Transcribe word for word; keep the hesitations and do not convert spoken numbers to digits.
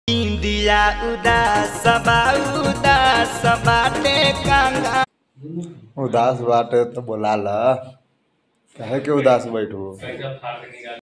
India उदास बा उदास बाटे कंगा उदास बाटे तो बोला ला कहे के उदास बैठू।